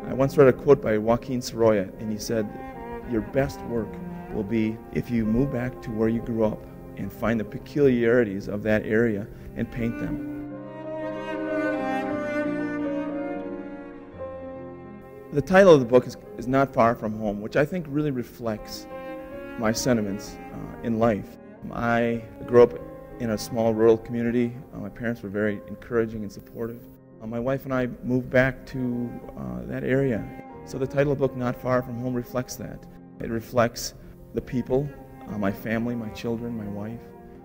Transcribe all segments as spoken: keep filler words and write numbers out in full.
I once read a quote by Joaquin Sorolla, and he said, "Your best work will be if you move back to where you grew up and find the peculiarities of that area and paint them." The title of the book is, is Not Far From Home, which I think really reflects my sentiments uh, in life. I grew up in a small rural community. Uh, my parents were very encouraging and supportive. Uh, my wife and I moved back to uh, that area. So the title of the book, Not Far From Home, reflects that. It reflects the people, uh, my family, my children, my wife.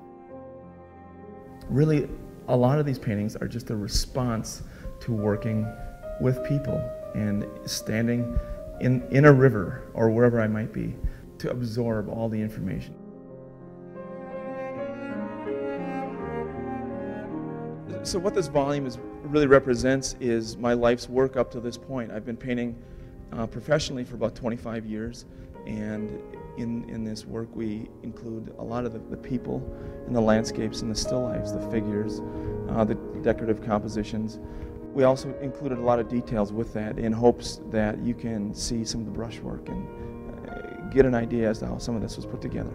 Really, a lot of these paintings are just a response to working with people and standing in, in a river or wherever I might be to absorb all the information. So what this volume is, really represents is my life's work up to this point. I've been painting uh, professionally for about twenty-five years, and in, in this work we include a lot of the, the people and the landscapes and the still lifes, the figures, uh, the decorative compositions. We also included a lot of details with that in hopes that you can see some of the brushwork and uh, get an idea as to how some of this was put together.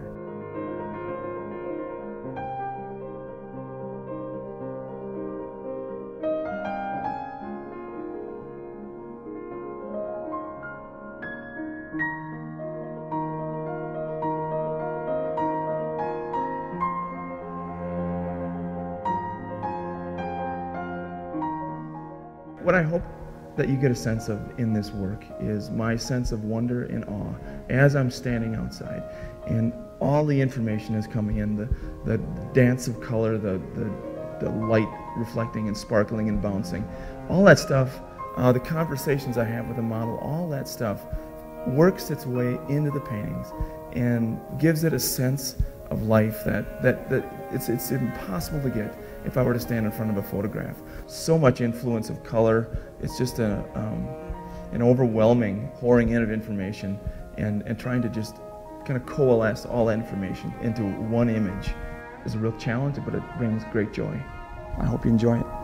What I hope that you get a sense of in this work is my sense of wonder and awe as I'm standing outside and all the information is coming in, the, the dance of color, the, the, the light reflecting and sparkling and bouncing, all that stuff, uh, the conversations I have with the model, all that stuff works its way into the paintings and gives it a sense of life that, that, that it's, it's impossible to get if I were to stand in front of a photograph. So much influence of color, it's just a, um, an overwhelming pouring in of information and, and trying to just kind of coalesce all that information into one image is a real challenge, but it brings great joy. I hope you enjoy it.